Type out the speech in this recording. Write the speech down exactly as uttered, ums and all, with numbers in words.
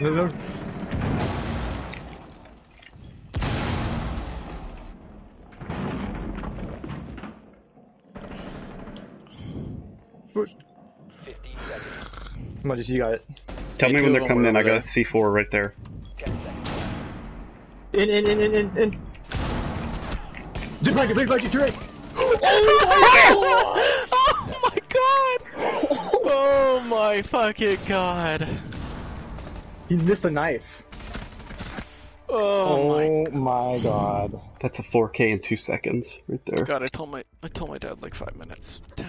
No, no. fifteen seconds. Come on, just you got it. Tell Hey, me two when of they're them coming were in. I over got there. a C four right there. ten seconds. In, in, in, in, in, in. Just like it, just like it, straight. Oh my god! Oh my fucking god! He missed the knife. Oh, Oh my god. That's a four K in two seconds right there. my god! I told my I told my dad like five minutes.